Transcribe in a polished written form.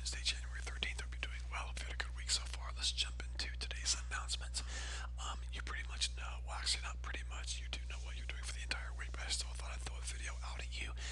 Tuesday, January 13th. Hope you're doing well. If you had a good week so far, let's jump into today's announcements. You pretty much know, well, actually, not pretty much, you do know what you're doing for the entire week, but I still thought I'd throw a video out at you